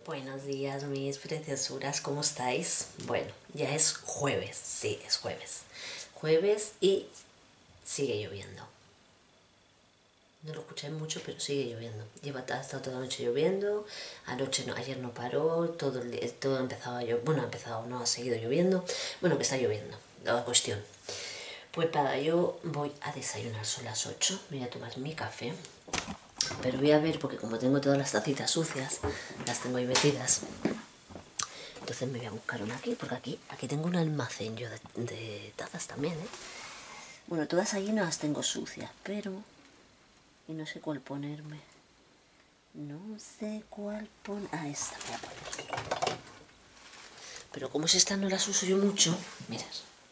Buenos días, mis preciosuras, ¿cómo estáis? Bueno, ya es jueves, sí, es jueves. Jueves y sigue lloviendo. No lo escucháis mucho, pero sigue lloviendo. Ha estado toda la noche lloviendo, anoche no, ayer no paró, todo ha empezado a llover. Bueno, ha empezado, no ha seguido lloviendo. Bueno, que está lloviendo, la cuestión. Pues nada, yo voy a desayunar, son las 8, me voy a tomar mi café. Pero voy a ver, porque como tengo todas las tacitas sucias, las tengo ahí metidas. Entonces me voy a buscar una aquí, porque aquí tengo un almacén yo de tazas también, ¿eh? Bueno, todas allí no las tengo sucias, pero... Y no sé cuál ponerme. No sé cuál poner... Ah, esta voy a poner. Pero como es esta no las uso yo mucho, mirad.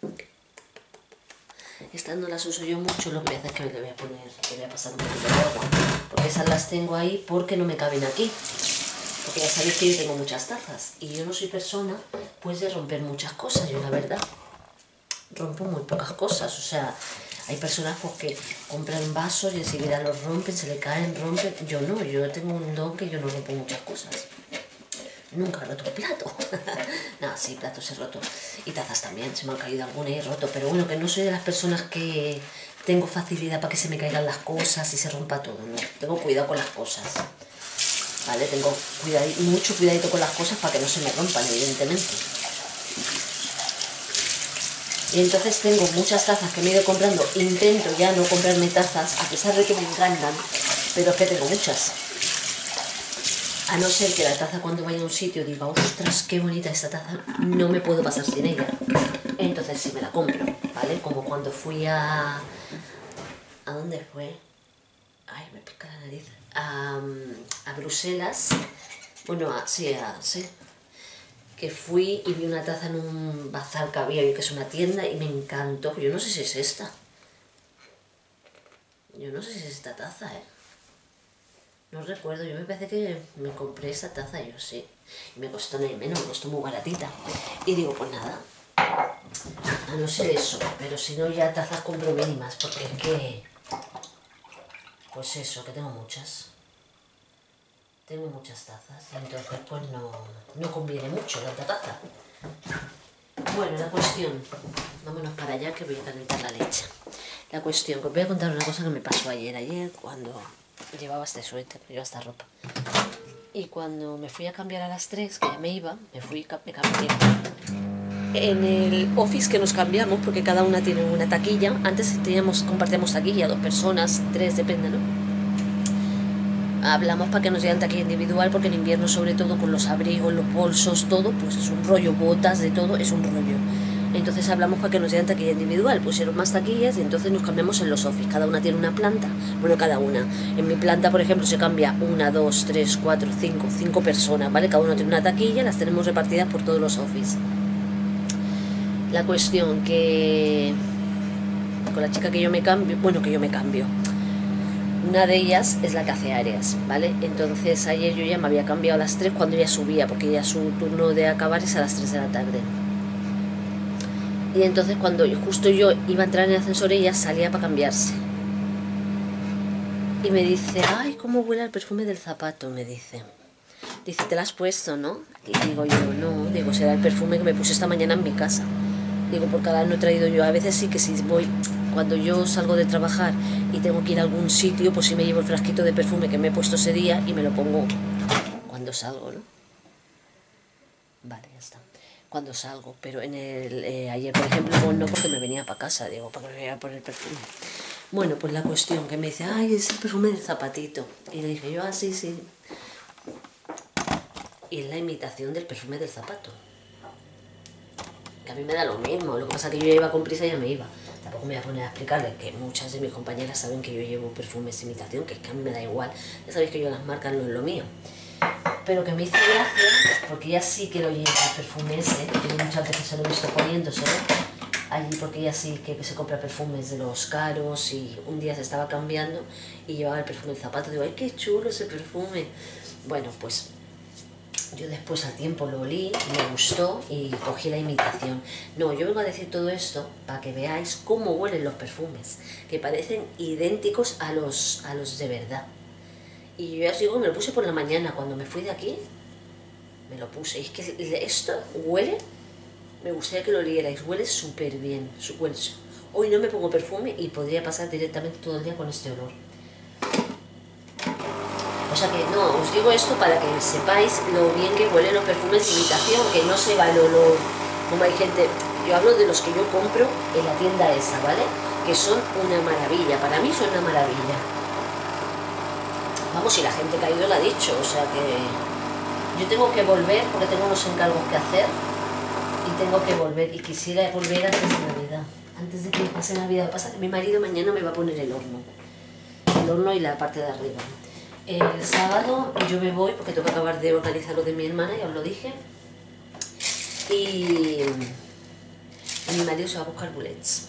Estas no las uso yo mucho, lo que voy a hacer es que le voy a poner, le voy a pasar un poquito de agua. Porque esas las tengo ahí porque no me caben aquí. Porque ya sabéis que yo tengo muchas tazas y yo no soy persona pues de romper muchas cosas. Yo la verdad rompo muy pocas cosas. O sea, hay personas pues, que compran vasos y enseguida los rompen, se le caen, rompen. Yo no, yo tengo un don que yo no rompo muchas cosas. Nunca he roto un plato. No, sí, platos he roto. Y tazas también, se me han caído alguna y he roto. Pero bueno, que no soy de las personas que tengo facilidad para que se me caigan las cosas y se rompa todo. No, tengo cuidado con las cosas. ¿Vale? Tengo mucho cuidadito con las cosas para que no se me rompan, evidentemente. Y entonces tengo muchas tazas que me he ido comprando. Intento ya no comprarme tazas, a pesar de que me encantan, pero es que tengo muchas. A no ser que la taza cuando vaya a un sitio diga, ostras, qué bonita esta taza, no me puedo pasar sin ella. Entonces sí me la compro, ¿vale? Como cuando fui a... ¿A dónde fue? Ay, me pica la nariz. A Bruselas. Bueno, sí, que fui y vi una taza en un bazar que había, que es una tienda, y me encantó. Yo no sé si es esta. Yo no sé si es esta taza, ¿eh? No recuerdo, yo me parece que me compré esa taza, yo sí. Y me costó nada menos, me costó muy baratita. Y digo, pues nada, a no ser eso, pero si no ya tazas compro mínimas, porque es que... Pues eso, que tengo muchas. Tengo muchas tazas, entonces pues no conviene mucho tanta taza. Bueno, la cuestión, vámonos para allá que voy a calentar la leche. La cuestión, que os voy a contar una cosa que me pasó ayer cuando llevaba este suéter, llevaba esta ropa. Y cuando me fui a cambiar a las 3, que ya me iba, me cambié. En el office que nos cambiamos, porque cada una tiene una taquilla, antes compartíamos taquilla, 2 personas, 3, depende, ¿no? Hablamos para que nos dieran taquilla individual, porque en invierno, sobre todo con los abrigos, los bolsos, todo, pues es un rollo, botas, de todo, es un rollo. Entonces hablamos para que nos dieran taquilla individual, pusieron más taquillas y entonces nos cambiamos en los office. Cada una tiene una planta, bueno, cada una. En mi planta, por ejemplo, se cambia 1, 2, 3, 4, 5 personas, ¿vale? Cada una tiene una taquilla, las tenemos repartidas por todos los office. La cuestión que con la chica que yo me cambio, una de ellas es la que hace áreas, ¿vale? Entonces ayer yo ya me había cambiado a las 3 cuando ella subía, porque ya su turno de acabar es a las 3 de la tarde. Y entonces cuando justo yo iba a entrar en el ascensor, ella salía para cambiarse. Y me dice, ay, cómo huele el perfume del zapato, me dice. Dice, ¿te lo has puesto, no? Y digo yo, no, digo, será el perfume que me puse esta mañana en mi casa. Digo, porque ahora no he traído yo. A veces sí que si voy, cuando yo salgo de trabajar y tengo que ir a algún sitio, pues sí me llevo el frasquito de perfume que me he puesto ese día y me lo pongo cuando salgo, ¿no? Vale, ya está. Cuando salgo, pero ayer, por ejemplo, no, porque me venía para casa, digo, para que me voy a poner el perfume. Bueno, pues la cuestión que me dice, ay, es el perfume del zapatito. Y le dije yo, sí, sí. Y es la imitación del perfume del zapato. Que a mí me da lo mismo, lo que pasa es que yo ya iba con prisa y ya me iba. Tampoco me voy a poner a explicarles que muchas de mis compañeras saben que yo llevo perfumes imitación, que es que a mí me da igual. Ya sabéis que yo las marcas no es lo mío. Pero que me hizo gracia, porque ella sí que lo lleva el perfume ese, que muchas veces se lo he visto poniéndose, allí, porque ella sí que se compra perfumes de los caros, y un día se estaba cambiando y llevaba el perfume del zapato. Digo, ay, qué chulo ese perfume. Bueno, pues yo después al tiempo lo olí, me gustó y cogí la imitación. No, yo vengo a decir todo esto para que veáis cómo huelen los perfumes, que parecen idénticos a los de verdad. Y yo ya os digo, me lo puse por la mañana cuando me fui de aquí. me lo puse. Y es que esto huele, me gustaría que lo olierais, huele súper bien. Hoy no me pongo perfume y podría pasar directamente todo el día con este olor. O sea que no, os digo esto para que sepáis lo bien que huelen los perfumes de imitación, que no se va el olor, como hay gente. Yo hablo de los que yo compro en la tienda esa, ¿vale? Que son una maravilla, para mí son una maravilla. Vamos, si la gente que ha ido lo ha dicho, o sea que yo tengo que volver porque tengo unos encargos que hacer y tengo que volver y quisiera volver antes de Navidad, antes de que pase Navidad. Pasa que mi marido mañana me va a poner el horno y la parte de arriba. El sábado yo me voy porque tengo que acabar de organizar lo de mi hermana, ya os lo dije, y mi marido se va a buscar bullets.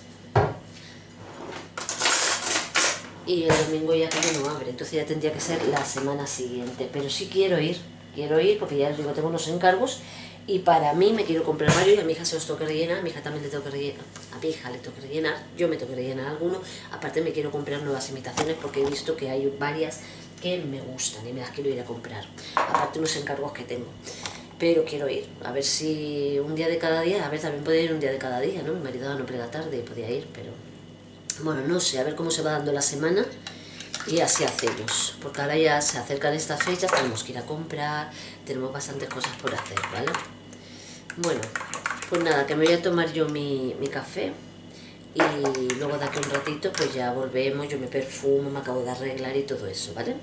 Y el domingo ya que no abre, entonces ya tendría que ser la semana siguiente. Pero sí quiero ir porque ya os digo, tengo unos encargos y para mí me quiero comprar varios y a mi hija se los tengo que rellenar, a mi hija también le tengo que rellenar, a mi hija le tengo que rellenar, yo me tengo que rellenar algunos. Aparte me quiero comprar nuevas imitaciones porque he visto que hay varias que me gustan y me las quiero ir a comprar. Aparte unos encargos que tengo. Pero quiero ir, a ver si un día de cada día, a ver, también puede ir un día de cada día, ¿no? Mi marido no plega tarde y podía ir, pero bueno, no sé, a ver cómo se va dando la semana y así hacemos, porque ahora ya se acercan estas fechas, tenemos que ir a comprar, tenemos bastantes cosas por hacer, ¿vale? Bueno, pues nada, que me voy a tomar yo mi café y luego de aquí un ratito pues ya volvemos, yo me perfumo, me acabo de arreglar y todo eso, ¿vale?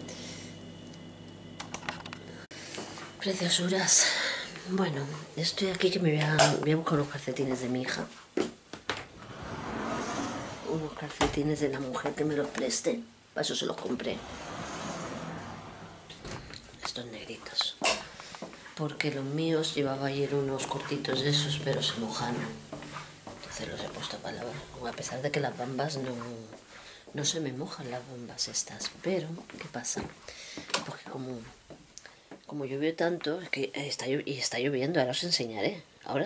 Preciosuras. Bueno, estoy aquí que me voy a buscar unos calcetines de mi hija. Unos calcetines de la mujer que me los preste. Para eso se los compré. Estos negritos. Porque los míos llevaba ayer unos cortitos de esos, pero se mojaron. Entonces los he puesto para lavar. A pesar de que las bambas no se me mojan las bambas estas. Pero, ¿qué pasa? Porque como llovió tanto, es que está lloviendo, ahora os enseñaré.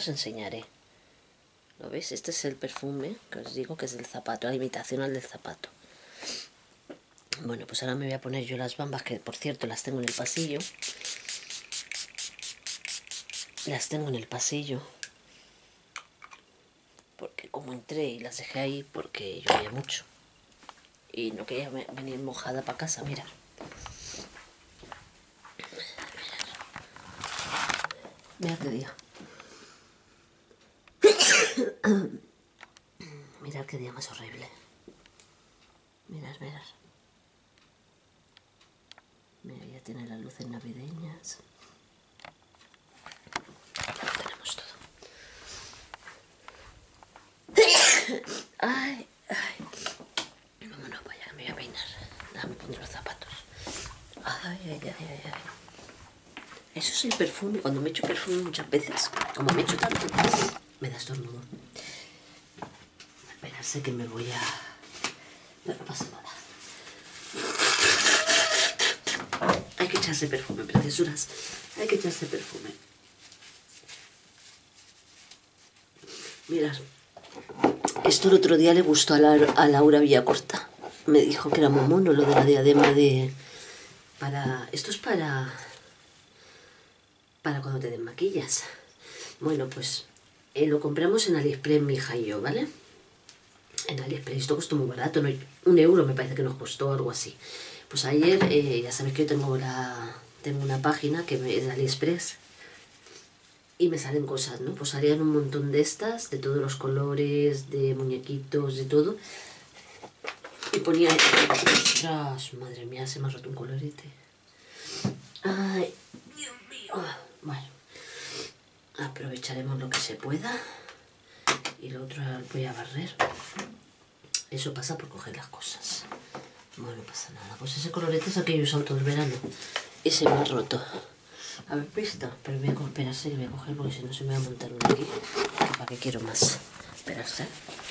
¿Lo veis? Este es el perfume que os digo que es del zapato, la imitación al del zapato. Bueno, pues ahora me voy a poner yo las bambas, que por cierto las tengo en el pasillo. Las tengo en el pasillo. Porque como entré y las dejé ahí porque llovía mucho. Y no quería venir mojada para casa, mirad. Mirad qué día. Mirad qué día más horrible. Mirad. Mira, ya tiene las luces navideñas. Lo tenemos todo. Ay. Vámonos para allá, me voy a peinar. Déjame poner los zapatos. Ay. Eso es el perfume. Cuando me echo perfume muchas veces, como me echo tanto, me da estornudo. Esperarse que me voy a... Pero no pasa nada. Hay que echarse perfume, preciosuras. Hay que echarse perfume. Mirad. Esto el otro día le gustó a Laura Villacorta. Me dijo que era muy mono lo de la diadema de... Esto es para cuando te desmaquillas. Bueno, pues lo compramos en AliExpress, mi hija y yo, ¿vale? En AliExpress. Esto costó muy barato, ¿no? 1 euro me parece que nos costó, algo así. Pues ayer, ya sabéis que yo tengo una página que es de AliExpress y me salen cosas, ¿no? Pues salían un montón de estas, de todos los colores, de muñequitos, de todo. Y ponía... ¡Ostras! Madre mía, se me ha roto un colorete. ¡Ay! Dios mío. Bueno, aprovecharemos lo que se pueda. Y lo otro voy a barrer. Eso pasa por coger las cosas. Bueno, no pasa nada. Pues ese colorete es el que yo he usado todo el verano. Y se me ha roto. ¿Habéis visto? Pero voy a esperarse y voy a coger porque si no se me va a montar uno aquí. ¿Para qué quiero más? Esperarse.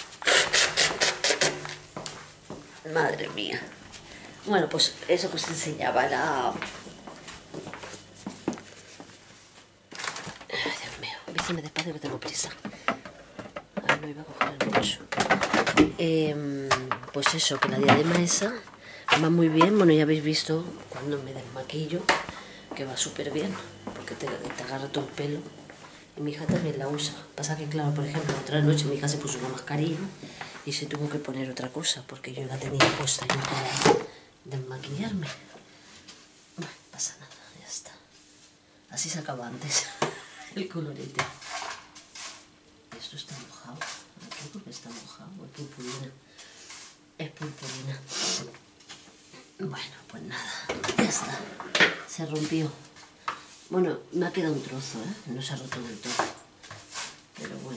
Madre mía. Bueno, pues eso que os enseñaba la... Ay, Dios mío. Vísteme despacio que tengo prisa. A ver, no iba a coger mucho. Pues eso, que la diadema esa va muy bien. Bueno, ya habéis visto cuando me desmaquillo que va súper bien. Porque que te agarra todo el pelo. Y mi hija también la usa. Pasa que, claro, por ejemplo, otra noche mi hija se puso una mascarilla y se tuvo que poner otra cosa porque yo la tenía puesta y no podía desmaquillarme. Bueno, pasa nada, ya está. Así se acaba antes el colorete. Esto está mojado. Aquí porque está mojado. Es purpurina. Es purpurina. Bueno, pues nada. Ya está. Se rompió. Bueno, me ha quedado un trozo, ¿eh? No se ha roto del todo. Pero bueno.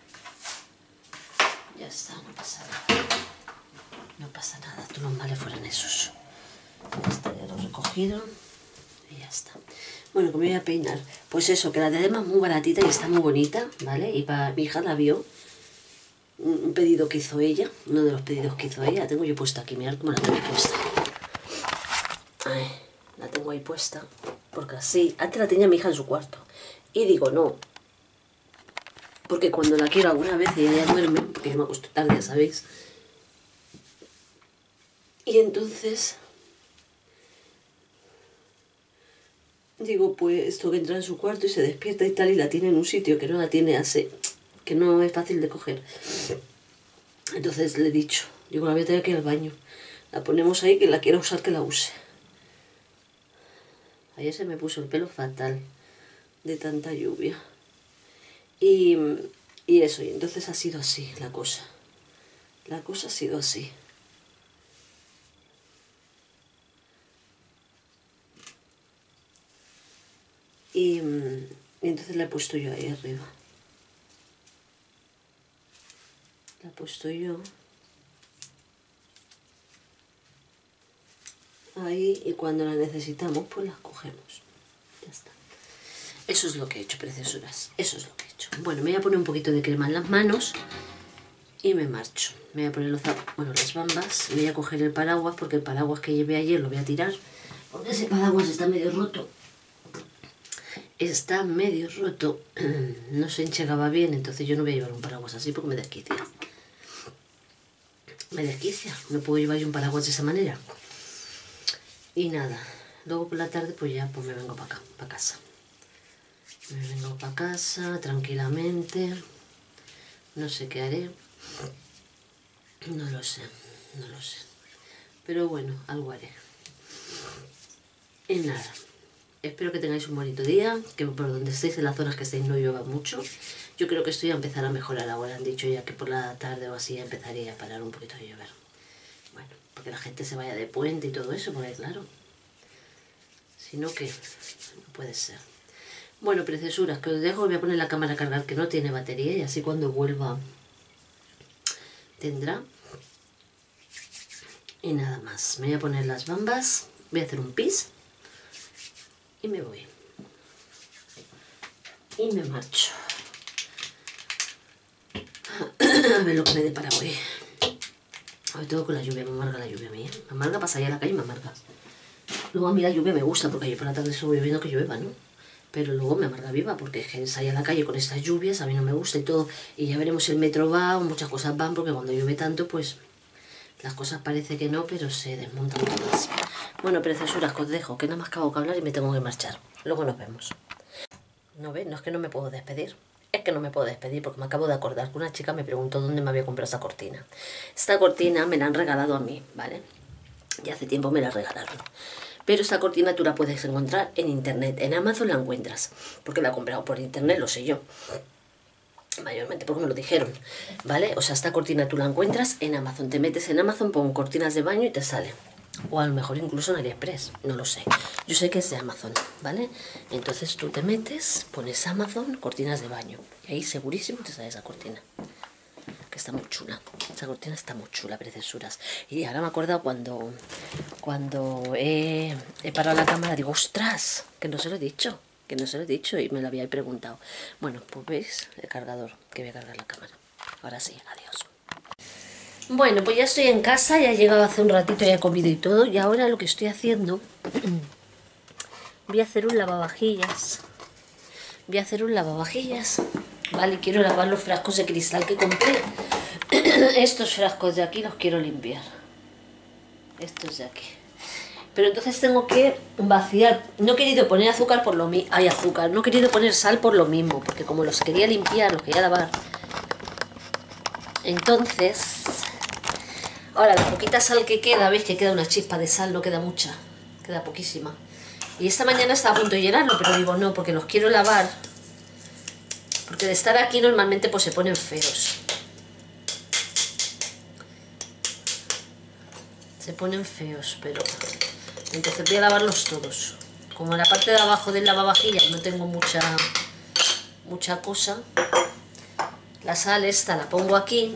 Ya está, no pasa nada. No pasa nada. Todos los males fueran esos. Ya está, ya lo he recogido. Y ya está. Bueno, que me voy a peinar. Pues eso, que la diadema es muy baratita y está muy bonita, ¿vale? Y para mi hija la vio. Un pedido que hizo ella. Uno de los pedidos que hizo ella. La tengo yo puesta aquí. Mirad cómo la tengo puesta. Ay, la tengo ahí puesta. Porque así, antes la tenía mi hija en su cuarto. Y digo, no. Porque cuando la quiero alguna vez ella ya duerme, porque yo me acuesto tarde, ya sabéis. Y entonces, digo, pues esto que entra en su cuarto y se despierta y tal, y la tiene en un sitio que no la tiene así, que no es fácil de coger. Entonces le he dicho, digo, la voy a tener que ir al baño. La ponemos ahí, que la quiera usar, que la use. Ayer se me puso el pelo fatal de tanta lluvia. Y eso, y entonces ha sido así la cosa. La cosa ha sido así. Y entonces la he puesto yo ahí arriba. La he puesto yo ahí y cuando la necesitamos pues la cogemos. Ya está. Eso es lo que he hecho, preciosuras. Eso es lo que he hecho. Bueno, me voy a poner un poquito de crema en las manos y me marcho. Me voy a poner las bambas. Me voy a coger el paraguas porque el paraguas que llevé ayer lo voy a tirar. Porque ese paraguas está medio roto. Está medio roto. No se enchegaba bien, entonces yo no voy a llevar un paraguas así porque me desquicia. Me desquicia. No puedo llevar yo un paraguas de esa manera. Y nada. Luego por la tarde pues ya pues me vengo para acá, para casa. Me vengo para casa tranquilamente. No sé qué haré. No lo sé. No lo sé. Pero bueno, algo haré. Y nada. Espero que tengáis un bonito día. Que por donde estéis, en las zonas que estéis, no llueva mucho. Yo creo que esto ya empezará a mejorar ahora. Han dicho ya que por la tarde o así empezaría a parar un poquito de llover. Bueno, porque la gente se vaya de puente y todo eso, porque claro. Si no, que no puede ser. Bueno, preciosuras, que os dejo. Voy a poner la cámara a cargar, que no tiene batería, y así cuando vuelva tendrá. Y nada más. Me voy a poner las bambas, voy a hacer un pis y me voy. Y me marcho. A ver lo que me dé para hoy. Hoy todo con la lluvia, me amarga la lluvia a mí, ¿eh? Me amarga para salir a la calle, me amarga. Luego a mí la lluvia me gusta, porque yo por la tarde estoy viendo que llueva, ¿no? Pero luego me amarga viva, porque es que salir a la calle con estas lluvias a mí no me gusta y todo. Y ya veremos si el metro va, o muchas cosas van, porque cuando llueve tanto, pues las cosas parece que no, pero se desmontan todas. Bueno, preciosuras, que os dejo, que nada más acabo de hablar y me tengo que marchar. Luego nos vemos. No ve, no es que no me puedo despedir. Es que no me puedo despedir porque me acabo de acordar que una chica me preguntó dónde me había comprado esta cortina. Esta cortina me la han regalado a mí, ¿vale? Y hace tiempo me la regalaron. Pero esta cortina tú la puedes encontrar en internet. En Amazon la encuentras. Porque la he comprado por internet, lo sé yo. Mayormente porque me lo dijeron, ¿vale? O sea, esta cortina tú la encuentras en Amazon. Te metes en Amazon, pon cortinas de baño y te sale. O a lo mejor incluso en AliExpress, no lo sé. Yo sé que es de Amazon, ¿vale? Entonces tú te metes, pones Amazon, cortinas de baño. Y ahí segurísimo te sale esa cortina. Que está muy chula. Esa cortina está muy chula, preciosuras. Y ahora me acuerdo cuando he parado la cámara, digo, ¡ostras! Que no se lo he dicho. Que no se lo he dicho y me lo había preguntado. Bueno, pues veis el cargador, que voy a cargar la cámara. Ahora sí, adiós. Bueno, pues ya estoy en casa, ya he llegado hace un ratito, ya he comido y todo. Y ahora lo que estoy haciendo, voy a hacer un lavavajillas. Vale, quiero lavar los frascos de cristal que compré. Estos frascos de aquí los quiero limpiar. Estos de aquí. Pero entonces tengo que vaciar. No he querido poner azúcar por lo mismo. Hay azúcar. No he querido poner sal por lo mismo. Porque como los quería limpiar, los quería lavar. Entonces... Ahora, la poquita sal que queda, veis que queda una chispa de sal, no queda mucha. Queda poquísima. Y esta mañana estaba a punto de llenarlo, pero digo no, porque los quiero lavar. Porque de estar aquí normalmente pues se ponen feos. Se ponen feos, pero... Entonces voy a lavarlos todos. Como en la parte de abajo del lavavajillas no tengo mucha cosa, la sal esta la pongo aquí.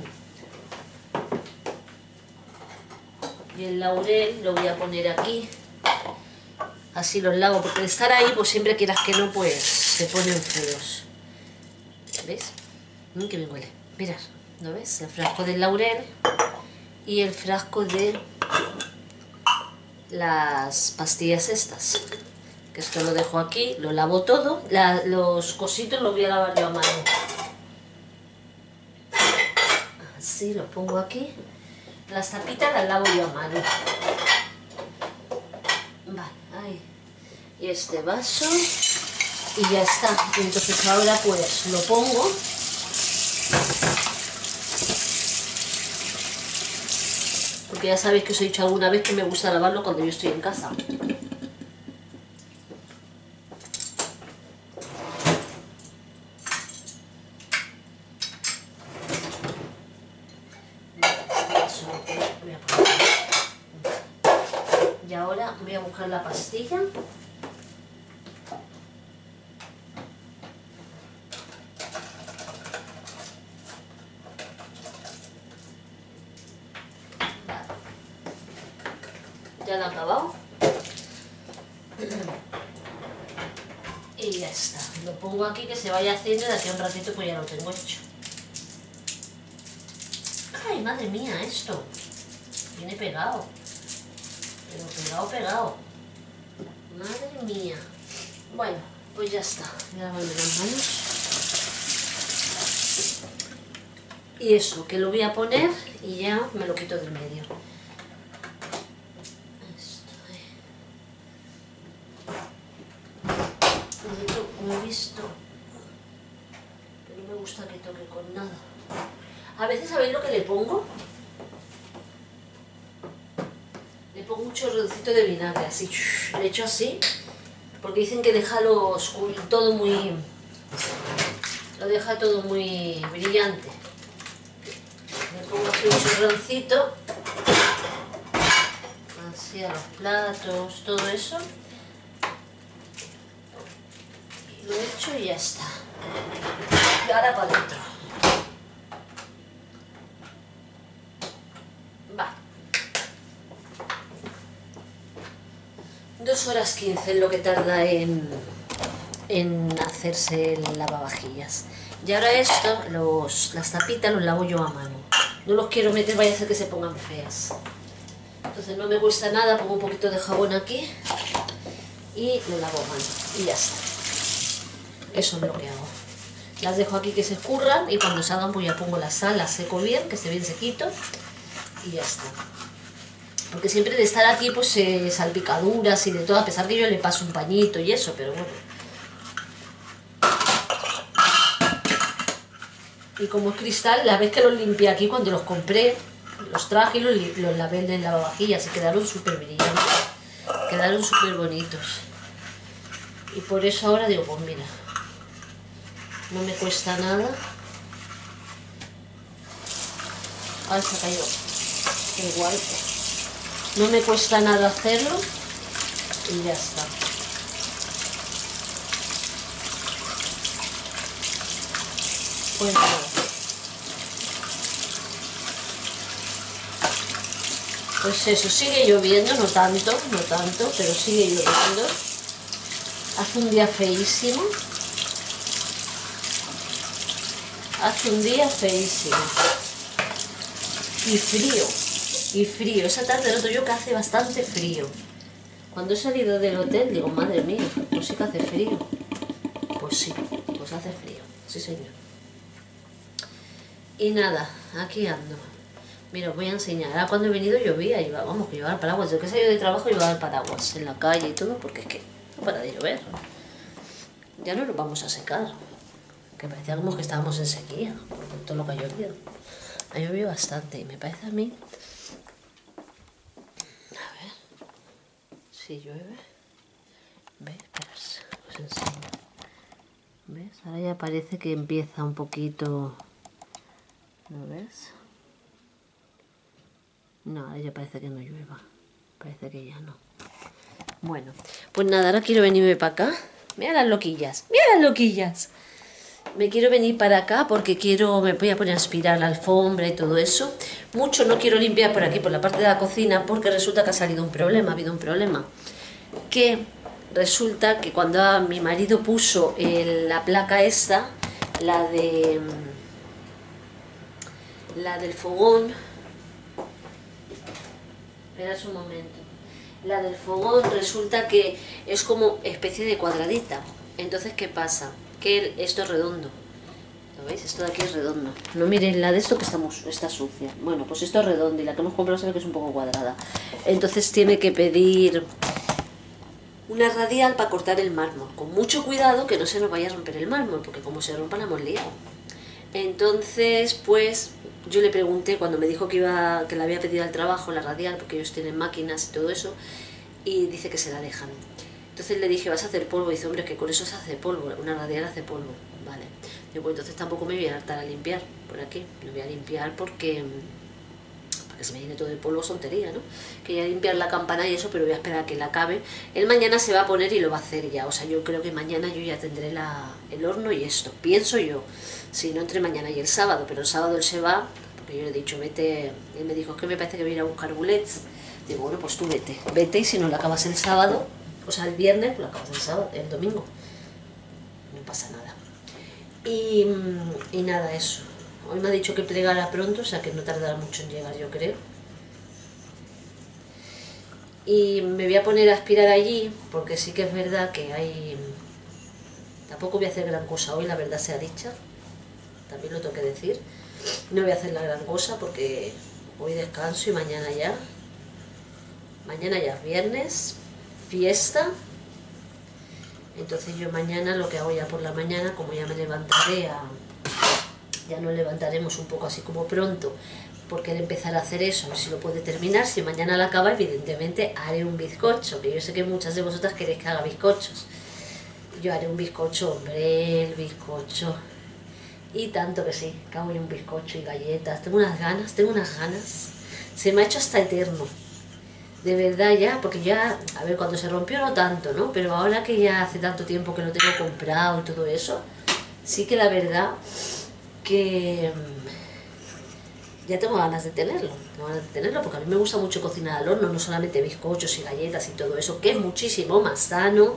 Y el laurel lo voy a poner aquí. Así los lavo, porque de estar ahí, pues siempre quieras que no, pues se ponen feos. ¿Ves? Qué bien huele. Mirad, ¿no ves? El frasco del laurel y el frasco de las pastillas estas. Que esto lo dejo aquí, lo lavo todo. Los cositos los voy a lavar yo a mano. Así, los pongo aquí. Las tapitas las lavo yo a mano. Vale, ahí. Y este vaso. Y ya está. Entonces ahora pues lo pongo. Porque ya sabéis que os he dicho alguna vez que me gusta lavarlo cuando yo estoy en casa. Y ahora voy a buscar la pastilla. Ya lo he acabado. Y ya está. Lo pongo aquí que se vaya haciendo y de aquí a un ratito pues ya lo tengo hecho. Ay, madre mía, esto. Viene pegado. Pero pegado. Madre mía. Bueno, pues ya está. Voy a lavarme las manos. Y eso, que lo voy a poner y ya me lo quito del medio. Lo he visto, pero no me gusta que toque con nada. A veces, ¿sabéis lo que le pongo? Le pongo un chorroncito de vinagre, así, le echo así, porque dicen que deja todo muy... Lo deja todo muy brillante. Le pongo así un chorroncito, así a los platos, todo eso. Lo he hecho y ya está. Y ahora para adentro. Va. 2 horas 15 es lo que tarda en hacerse el lavavajillas. Y ahora esto, las tapitas los lavo yo a mano. No los quiero meter, vaya a ser que se pongan feas. Entonces no me cuesta nada, pongo un poquito de jabón aquí y lo lavo a mano. Y ya está. Eso es lo que hago. Las dejo aquí que se escurran y cuando salgan pues ya pongo la sal, las seco bien, que esté bien sequito y ya está. Porque siempre de estar aquí pues salpicaduras y de todo, a pesar que yo le paso un pañito y eso, pero bueno. Y como es cristal, la vez que los limpié aquí cuando los compré, los traje y los lavé en el lavavajillas y quedaron súper brillantes, quedaron súper bonitos. Y por eso ahora digo, pues mira, no me cuesta nada. Ahora se ha caído igual. No me cuesta nada hacerlo y ya está. Pues nada. Pues eso, sigue lloviendo, no tanto, pero sigue lloviendo. Hace un día feísimo. Hace un día feísimo. Y frío. Y frío. Esa tarde noto yo que hace bastante frío. Cuando he salido del hotel digo, madre mía, pues sí que hace frío. Pues sí, pues hace frío. Sí, señor. Y nada, aquí ando. Mira, os voy a enseñar. Ahora cuando he venido llovía, vamos, que llevaba el paraguas. Yo que salí de trabajo llevaba el paraguas en la calle y todo, porque es que no para de llover. Ya no nos vamos a secar. Que parecía como que estábamos en sequía, por todo lo que ha llovido. Ha llovido bastante y me parece a mí... A ver, si llueve... ¿Ves? Espera, os enseño. ¿Ves? Ahora ya parece que empieza un poquito... ¿Lo ves? No, ahora ya parece que no llueva. Parece que ya no. Bueno, pues nada, ahora quiero venirme para acá. Mira las loquillas, mira las loquillas. Me quiero venir para acá porque me voy a poner a aspirar la alfombra y todo eso. Mucho no quiero limpiar por aquí, por la parte de la cocina, porque resulta que ha salido un problema, ha habido un problema. Que resulta que cuando mi marido puso la placa esta, la del fogón, espera un momento, la del fogón resulta que es como especie de cuadradita. Entonces, ¿qué pasa? Que esto es redondo. ¿Lo veis? Esto de aquí es redondo. No miren la de esto que está sucia. Bueno, pues esto es redondo y la que hemos comprado se ve que es un poco cuadrada. Entonces tiene que pedir una radial para cortar el mármol. Con mucho cuidado que no se nos vaya a romper el mármol, porque como se rompa la hemos liado. Entonces, pues yo le pregunté cuando me dijo que le había pedido al trabajo la radial, porque ellos tienen máquinas y todo eso, y dice que se la dejan. Entonces le dije, ¿vas a hacer polvo? Y dice, hombre, que con eso se hace polvo, una radial hace polvo. Vale. Digo, pues entonces tampoco me voy a hartar a limpiar por aquí. No voy a limpiar porque se me llene todo de polvo, tontería, ¿no? Quería limpiar la campana y eso, pero voy a esperar a que la acabe. Él mañana se va a poner y lo va a hacer ya. O sea, yo creo que mañana yo ya tendré el horno y esto. Pienso yo. Si no, entre mañana y el sábado. Pero el sábado él se va, porque yo le he dicho, vete. Él me dijo, es que me parece que voy a ir a buscar bulets. Digo, bueno, pues tú vete. Vete y si no lo acabas el sábado, o sea, el viernes, pues lo acabas el sábado, el domingo. No pasa nada. Y nada, eso. Hoy me ha dicho que plegara pronto, o sea que no tardará mucho en llegar, yo creo. Y me voy a poner a aspirar allí, porque sí que es verdad que hay... Tampoco voy a hacer gran cosa hoy, la verdad sea dicha. También lo tengo que decir. No voy a hacer la gran cosa porque hoy descanso y mañana ya. Mañana ya es viernes, fiesta. Entonces yo mañana lo que hago ya por la mañana, como ya me levantaré ya nos levantaremos un poco así como pronto, porque él empezar a hacer eso, a ver si lo puede terminar. Si mañana la acaba, evidentemente haré un bizcocho, que yo sé que muchas de vosotras queréis que haga bizcochos. Yo haré un bizcocho, hombre, el bizcocho. Y tanto que sí, que hago yo un bizcocho y galletas. Tengo unas ganas. Se me ha hecho hasta eterno. De verdad ya, porque ya, a ver, cuando se rompió no tanto, ¿no? Pero ahora que ya hace tanto tiempo que lo tengo comprado y todo eso, sí que la verdad que ya tengo ganas de tenerlo. Porque a mí me gusta mucho cocinar al horno, no solamente bizcochos y galletas y todo eso, que es muchísimo más sano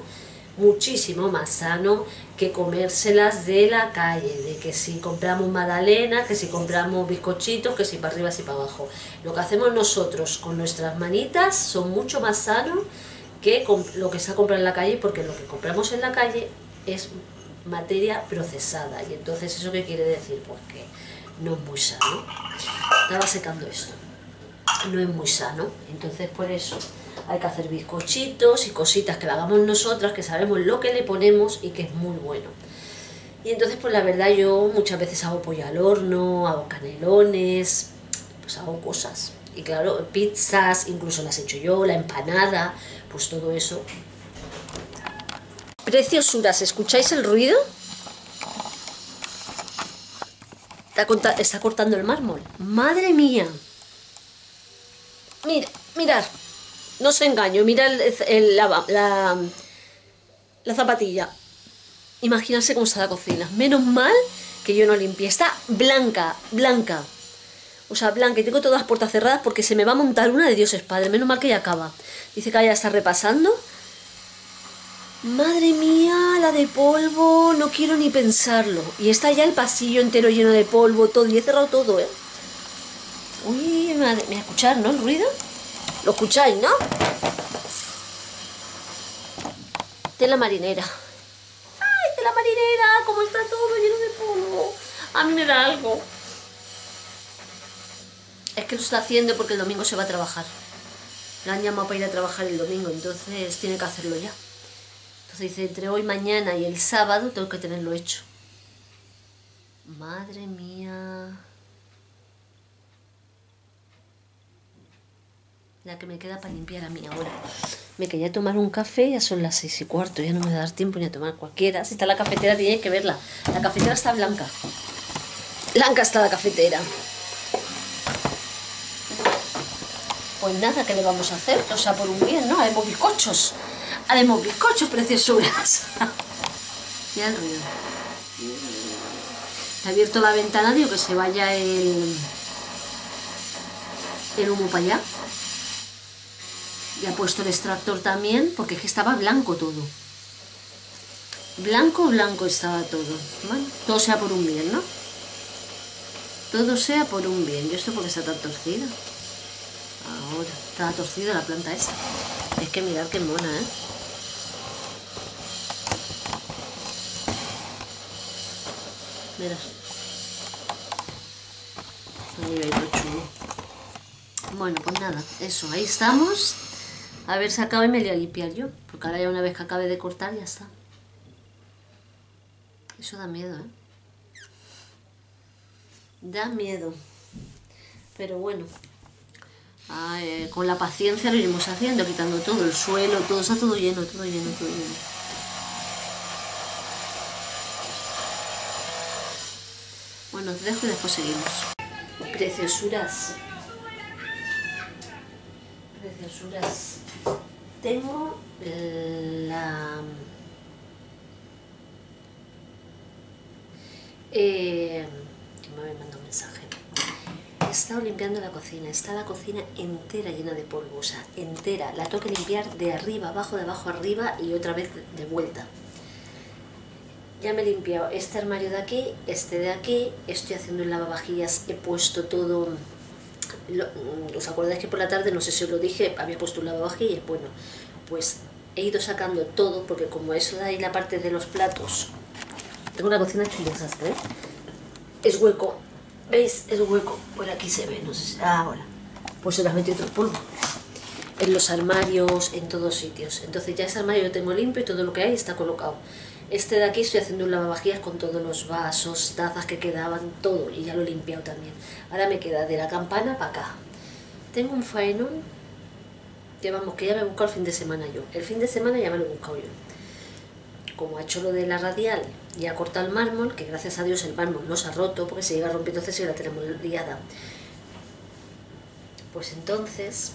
que comérselas de la calle, de que si compramos magdalenas, que si compramos bizcochitos, que si para arriba, si para abajo. Lo que hacemos nosotros con nuestras manitas son mucho más sanos que lo que se ha comprado en la calle, porque lo que compramos en la calle es materia procesada. Y entonces, ¿eso qué quiere decir? Pues que no es muy sano. Estaba secando esto. No es muy sano. Entonces, por eso hay que hacer bizcochitos y cositas que la hagamos nosotras, que sabemos lo que le ponemos y que es muy bueno. Y entonces, pues la verdad, yo muchas veces hago pollo al horno, hago canelones, pues hago cosas. Y claro, pizzas, incluso las he hecho yo, la empanada, pues todo eso. Preciosuras, ¿escucháis el ruido? Está cortando el mármol. ¡Madre mía! Mirad, no os engaño, mirad la zapatilla. Imaginarse cómo está la cocina. Menos mal que yo no limpié. Está blanca. O sea, blanca. Y tengo todas las puertas cerradas porque se me va a montar una de Dios es padre. Menos mal que ya acaba. Dice que ya está repasando. Madre mía, la de polvo. No quiero ni pensarlo. Y está ya el pasillo entero lleno de polvo, todo. Y he cerrado todo, ¿eh? Uy, madre. ¿Me escucháis, no? El ruido. ¿Lo escucháis, no? Tela marinera. ¡Ay, tela marinera! ¿Cómo está todo lleno de polvo? A mí me da algo. Es que lo está haciendo porque el domingo se va a trabajar. Le han llamado para ir a trabajar el domingo, entonces tiene que hacerlo ya. Entonces dice, entre hoy, mañana y el sábado tengo que tenerlo hecho. Madre mía. La que me queda para limpiar a mí ahora. Me quería tomar un café, ya son las 6:15, ya no me va a dar tiempo ni a tomar cualquiera. Si está la cafetera, tenéis que verla. La cafetera está blanca. Blanca está la cafetera. Pues nada, ¿qué le vamos a hacer? O sea, por un bien, ¿no? Haremos bizcochos. Haremos bizcochos, preciosuras. Ya el ruido. He abierto la ventana, digo que se vaya el humo para allá. Y ha puesto el extractor también, porque es que estaba blanco todo. Blanco, blanco estaba todo. Bueno, todo sea por un bien, ¿no? Todo sea por un bien. ¿Y esto por qué está tan torcida? Ahora, estaba torcida la planta esta. Es que mirad qué mona, ¿eh? Verás. Ahí va todo chulo. Bueno, pues nada, eso, ahí estamos. A ver si acaba y me voy a limpiar yo. Porque ahora ya una vez que acabe de cortar ya está. Eso da miedo, ¿eh? Da miedo. Pero bueno. Con la paciencia lo iremos haciendo, quitando todo, el suelo, todo, está todo lleno, todo lleno, todo lleno. Bueno, os dejo y después seguimos. Preciosuras. Preciosuras. Tengo la... que me había mandado un mensaje. He estado limpiando la cocina, está la cocina entera llena de polvo, o sea, entera. La tengo que limpiar de arriba abajo, de abajo arriba y otra vez de vuelta. Ya me he limpiado este armario de aquí, este de aquí, estoy haciendo el lavavajillas, he puesto todo... ¿Os acordáis que por la tarde, no sé si os lo dije, había puesto un lavavajillas? Bueno, pues he ido sacando todo, porque como eso de ahí la parte de los platos, tengo una cocina hecha un desastre, ¿eh? Es hueco. ¿Veis? Es hueco. Por aquí se ve, no sé si... ahora. Pues se las metió otro polvo. En los armarios, en todos sitios. Entonces ya ese armario lo tengo limpio y todo lo que hay está colocado. Este de aquí estoy haciendo un lavavajillas con todos los vasos, tazas que quedaban, todo. Y ya lo he limpiado también. Ahora me queda de la campana para acá. Tengo un faenón que vamos, que ya me he buscado el fin de semana yo. El fin de semana ya me lo he buscado yo. Como ha hecho lo de la radial y ha cortado el mármol, que gracias a Dios el mármol no se ha roto, porque se llega rompiendo, entonces ya la tenemos liada. Pues entonces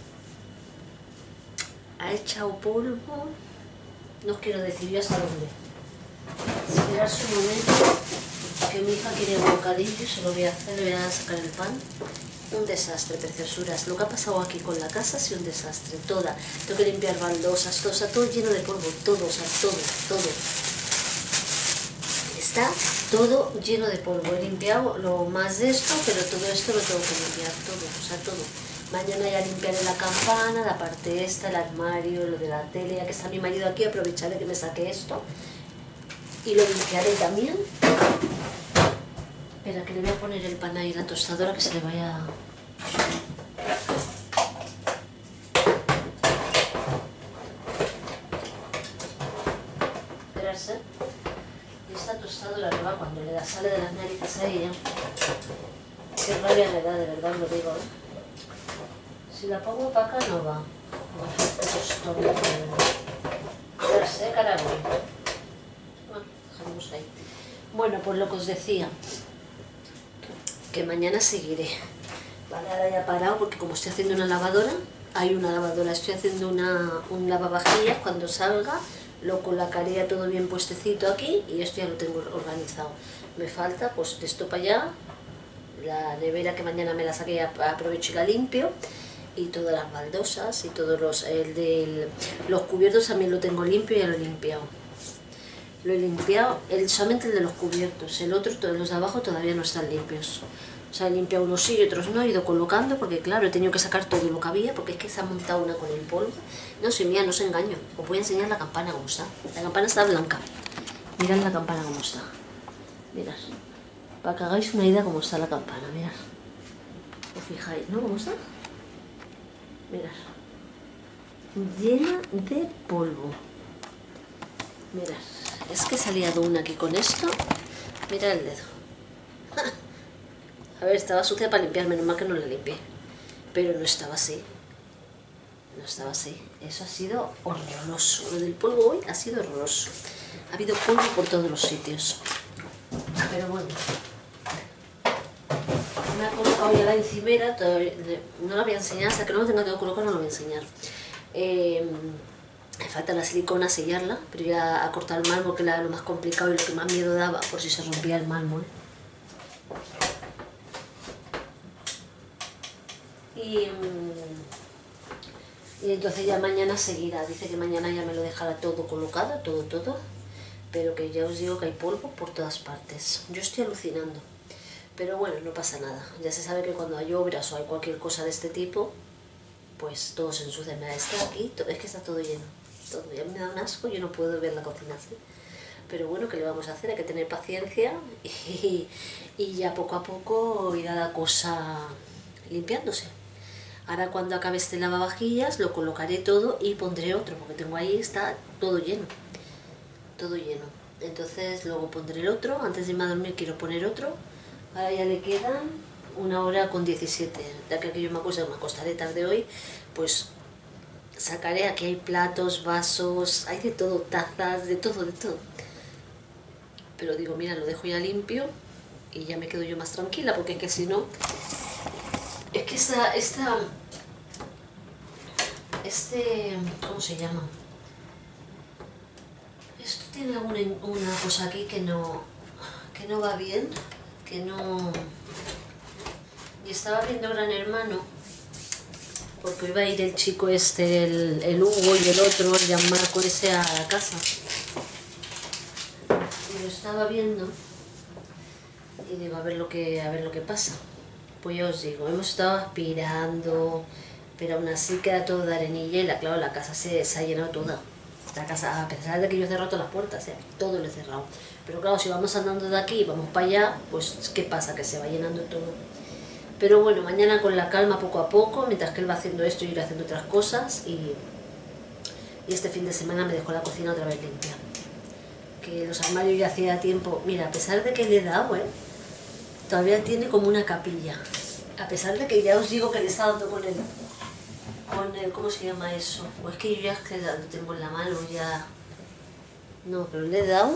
ha echado polvo, no os quiero decir yo hasta dónde. Esperar su momento, que mi hija quiere un bocadillo, se lo voy a hacer, le voy a sacar el pan. Un desastre, preciosuras. Lo que ha pasado aquí con la casa ha sido un desastre, toda. Tengo que limpiar baldosas, todo, o sea, todo lleno de polvo, todo, o sea, todo. Está todo lleno de polvo. He limpiado lo más de esto, pero todo esto lo tengo que limpiar, todo, o sea, todo. Mañana ya limpiaré la campana, la parte esta, el armario, lo de la tele, ya que está mi marido aquí, aprovecharé que me saque esto. Y lo limpiaré también. Espera, que le voy a poner el pan ahí en la tostadora, que se le vaya... Esperarse. Y esta tostadora le va cuando le sale de las narices a ella. Qué rabia me da, de verdad lo digo, ¿eh? Si la pongo para acá no va. Esperarse, carajo. Bueno, dejamos ahí. Bueno, pues lo que os decía, que mañana seguiré. Vale, ahora ya he parado porque como estoy haciendo una lavadora, hay una lavadora, estoy haciendo un lavavajillas, cuando salga lo colocaré todo bien puestecito aquí y esto ya lo tengo organizado. Me falta pues de esto para allá, la nevera que mañana me la saqué, aprovecho y la limpio, y todas las baldosas y todos los cubiertos también lo tengo limpio y ya lo he limpiado. Lo he limpiado, solamente el de los cubiertos, el otro, todos los de abajo todavía no están limpios. O sea, he limpiado unos sí y otros no, he ido colocando, porque claro, he tenido que sacar todo lo que había, porque es que se ha montado una con el polvo. No, sí, mía, no os engaño. Os voy a enseñar la campana cómo está. La campana está blanca. Mirad la campana cómo está. Mirad. Para que hagáis una idea cómo está la campana, mirad. Os fijáis, ¿no? ¿Cómo está? Mirad. Llena de polvo. Mirad. Es que he salido una aquí con esto. Mirad el dedo. A ver, estaba sucia para limpiar, menos mal que no la limpié. Pero no estaba así. No estaba así. Eso ha sido horroroso. Lo del polvo hoy ha sido horroroso. Ha habido polvo por todos los sitios. Pero bueno. Me ha colocado ya la encimera. No la voy a enseñar. Hasta que no lo tenga todo colocado no lo voy a enseñar. Me falta la silicona, sellarla. Pero ya a cortar el mármol, que era lo más complicado y lo que más miedo daba, por si se rompía el mármol. Y entonces ya mañana seguirá. Dice que mañana ya me lo dejará todo colocado, todo. Pero que ya os digo que hay polvo por todas partes. Yo estoy alucinando. Pero bueno, no pasa nada. Ya se sabe que cuando hay obras o hay cualquier cosa de este tipo, pues todo se ensucia. Mira, está aquí, es que está todo lleno. Todo. Ya me da un asco, yo no puedo ver la cocina así. Pero bueno, ¿qué le vamos a hacer? Hay que tener paciencia y ya poco a poco irá la cosa limpiándose. Ahora cuando acabe este lavavajillas lo colocaré todo y pondré otro, porque tengo ahí, está todo lleno. Todo lleno. Entonces luego pondré el otro. Antes de irme a dormir quiero poner otro. Ahora ya le quedan 1:17. Ya que yo me acostaré tarde hoy, pues sacaré. Aquí hay platos, vasos, hay de todo, tazas, de todo. Pero digo, mira, lo dejo ya limpio y ya me quedo yo más tranquila, porque es que si no... Es que ¿cómo se llama? Esto tiene una cosa aquí que no va bien, que no... Y estaba viendo Gran Hermano, porque iba a ir el chico este, el Hugo y el otro, el Gianmarco ese, a la casa. Y lo estaba viendo y digo, a ver lo que pasa. Pues ya os digo, hemos estado aspirando, pero aún así queda todo de arenilla y claro, la casa se ha llenado toda. La casa, a pesar de que yo he cerrado todas las puertas, todo lo he cerrado. Pero claro, si vamos andando de aquí y vamos para allá, pues ¿qué pasa? Que se va llenando todo. Pero bueno, mañana con la calma, poco a poco, mientras que él va haciendo esto, yo iré haciendo otras cosas y este fin de semana me dejó la cocina otra vez limpia. Que los armarios ya hacía tiempo, mira, a pesar de que le he dado, todavía tiene como una capilla. A pesar de que ya os digo que le está dando con el ¿cómo se llama eso? O es que yo ya lo tengo en la mano, ya... No, pero le he dado...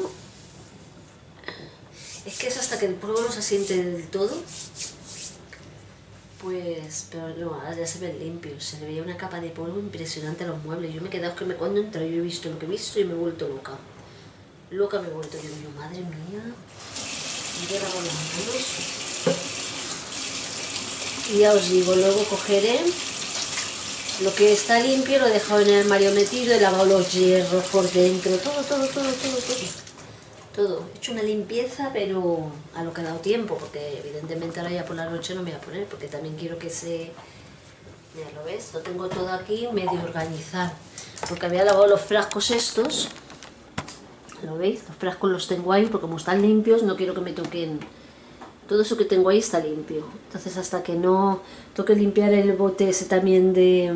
Es que es hasta que el polvo no se asiente del todo. Pues, pero no, ahora ya se ven limpios. Se le veía una capa de polvo impresionante a los muebles. Yo me he quedado, que cuando entro yo he visto lo que he visto y me he vuelto loca. Loca me he vuelto. Digo yo, madre mía. Me he agarrado las manos. Y ya os digo, luego cogeré lo que está limpio, lo he dejado en el armario metido, he lavado los hierros por dentro, todo. He hecho una limpieza, pero a lo que ha dado tiempo, porque evidentemente ahora ya por la noche no me voy a poner, porque también quiero que se... Mira, ¿lo ves? Lo tengo todo aquí medio organizado, porque había lavado los frascos estos, ¿lo veis? Los frascos los tengo ahí, porque como están limpios no quiero que me toquen... Todo eso que tengo ahí está limpio. Entonces hasta que no toque limpiar el bote ese también de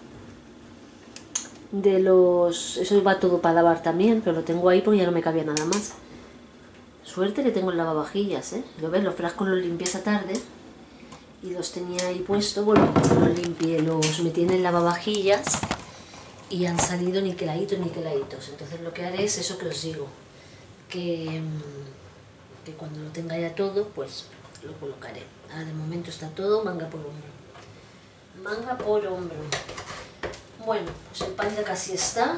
los... Eso va todo para lavar también, pero lo tengo ahí porque ya no me cabía nada más. Suerte que tengo el lavavajillas, ¿eh? Lo ves, los frascos los limpié esa tarde y los tenía ahí puestos. Bueno, los limpié, los metí en el lavavajillas y han salido niqueladitos. Entonces lo que haré es eso que os digo, que cuando lo tenga ya todo, pues lo colocaré. Ahora de momento está todo manga por hombro. Bueno, pues el pan ya casi está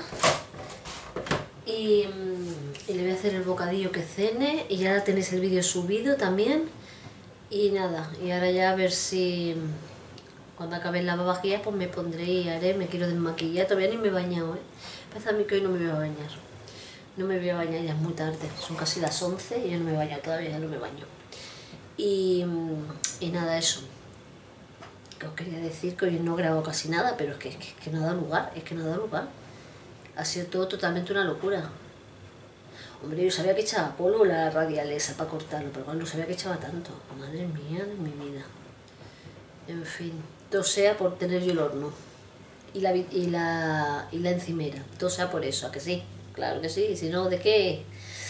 y le voy a hacer el bocadillo que cene y ya tenéis el vídeo subido también y nada, y ahora ya a ver si cuando acabe el lavavajillas pues me pondré y haré, me quiero desmaquillar, todavía ni me he bañado, parece a mí que hoy no me voy a bañar. No me voy a bañar, ya es muy tarde, son casi las 11 y yo no me he bañado todavía, ya no me baño. Y nada, eso. Que os quería decir que hoy no grabo casi nada, pero es que no ha dado lugar, Ha sido todo totalmente una locura. Hombre, yo sabía que echaba polvo la radial esa para cortarlo, pero no sabía que echaba tanto. Madre mía de mi vida. En fin, todo sea por tener yo el horno y la encimera. Todo sea por eso, ¿a que sí? Claro que sí, si no, ¿de qué?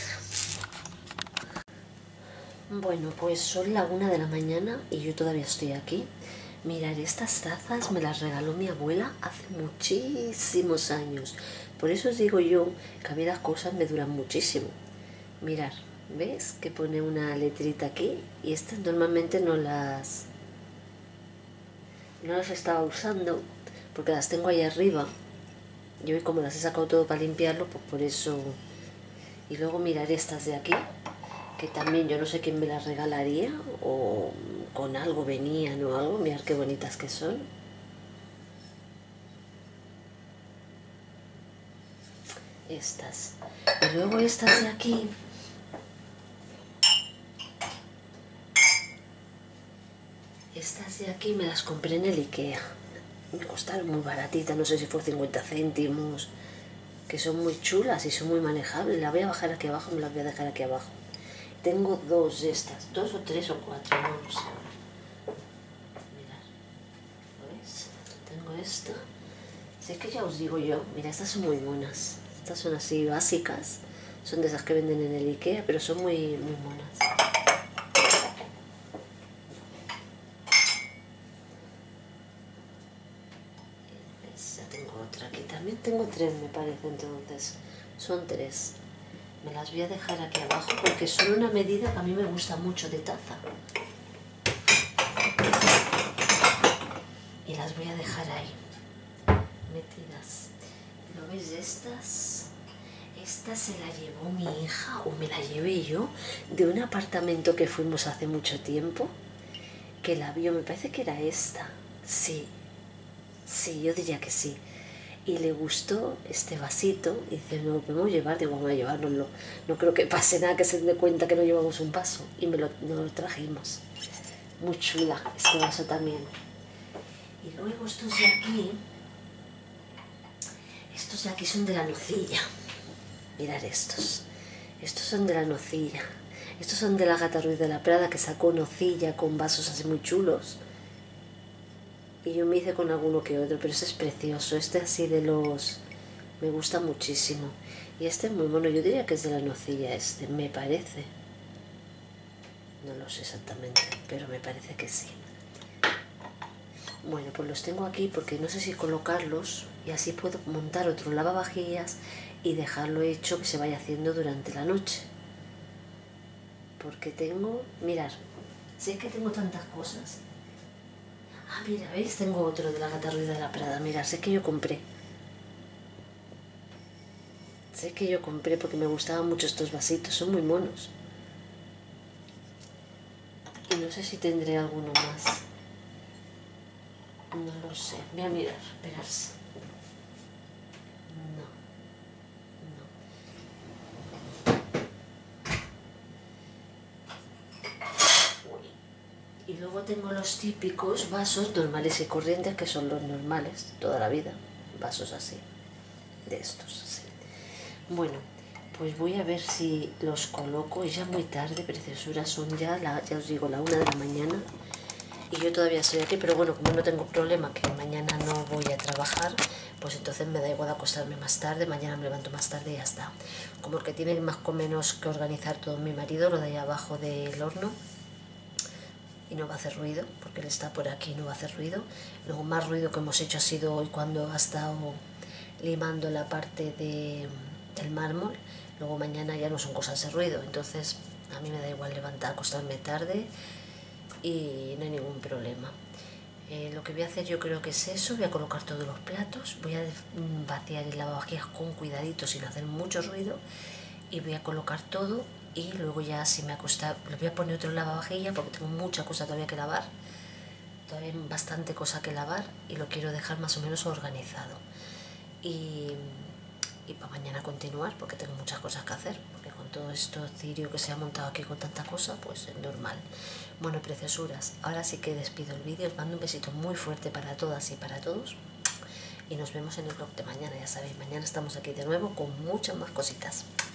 Bueno, pues son la 1 de la mañana y yo todavía estoy aquí. Mirad, estas tazas me las regaló mi abuela hace muchísimos años. Por eso os digo yo que a mí las cosas me duran muchísimo. Mirad, ¿ves que pone una letrita aquí? Y estas normalmente no las estaba usando porque las tengo ahí arriba. Yo como las he sacado todo para limpiarlo, pues por eso. Y luego mirar estas de aquí, que también yo no sé quién me las regalaría o con algo venían o algo. Mirad qué bonitas que son. Estas. Y luego estas de aquí. Estas de aquí me las compré en el IKEA. Me costaron muy baratitas, no sé si fue 50 céntimos. Que son muy chulas y son muy manejables. La voy a bajar aquí abajo, me las voy a dejar aquí abajo. Tengo dos de estas, 2 o 3 o 4, no lo sé. Mirad, ¿lo ves? Tengo esta. Sé que ya os digo yo, mira, estas son muy monas. Estas son así básicas, son de esas que venden en el IKEA, pero son muy monas. ¿Ves? Ya tengo otra aquí. También tengo 3, me parece, entonces. Son 3. Me las voy a dejar aquí abajo porque son una medida que a mí me gusta mucho de taza. Y las voy a dejar ahí, metidas. ¿Lo veis? Esta se la llevó mi hija o me la llevé yo de un apartamento que fuimos hace mucho tiempo, que la vio, me parece que era esta. Sí, yo diría que sí. Y le gustó este vasito y dice, ¿no lo podemos llevar? Digo, vamos a llevárnoslo. No creo que pase nada, que se dé cuenta que no llevamos un vaso. Y nos lo trajimos. Muy chula este vaso también. Y luego estos de aquí son de la nocilla. Mirad estos. Estos son de la nocilla. Estos son de la Gata Ruiz de la Prada, que sacó nocilla con vasos así muy chulos. Y yo me hice con alguno que otro, pero este es precioso. Este así de los... me gusta muchísimo. Y este es muy mono. Yo diría que es de la nocilla este, me parece. No lo sé exactamente, pero me parece que sí. Bueno, pues los tengo aquí porque no sé si colocarlos y así puedo montar otro lavavajillas y dejarlo hecho que se vaya haciendo durante la noche. Porque tengo... mirad, si es que tengo tantas cosas. Ah, mira, ¿veis? Tengo otro de la Gata Ruiz de la Prada. Mirad, sé que yo compré. Sé que yo compré porque me gustaban mucho estos vasitos, son muy monos. Y no sé si tendré alguno más. No lo sé, voy a mirar, esperarse. No. Y luego tengo los típicos vasos normales y corrientes, que son los normales, toda la vida. Vasos así, de estos, así. Bueno, pues voy a ver si los coloco. Es ya muy tarde, preciosura, son ya os digo, la 1 de la mañana. Y yo todavía estoy aquí, pero bueno, como no tengo problema, que mañana no voy a trabajar, pues entonces me da igual acostarme más tarde, mañana me levanto más tarde y ya está. Como que tiene más o menos que organizar todo mi marido, lo de ahí abajo del horno, y no va a hacer ruido, porque él está por aquí y no va a hacer ruido. Lo más ruido que hemos hecho ha sido hoy cuando ha estado limando la parte del mármol. Luego mañana ya no son cosas de ruido, entonces a mí me da igual levantar, acostarme tarde y no hay ningún problema. Lo que voy a hacer yo creo que es eso, voy a colocar todos los platos, voy a vaciar el lavavajillas con cuidadito sin hacer mucho ruido y voy a colocar todo y luego ya si me acuesta le voy a poner otro lavavajillas porque tengo mucha cosa todavía que lavar, todavía hay bastante cosa que lavar y lo quiero dejar más o menos organizado y para mañana continuar porque tengo muchas cosas que hacer, porque con todo esto cirio que se ha montado aquí con tanta cosa, pues es normal. Bueno, preciosuras, ahora sí que despido el vídeo, os mando un besito muy fuerte para todas y para todos y nos vemos en el vlog de mañana, ya sabéis, mañana estamos aquí de nuevo con muchas más cositas.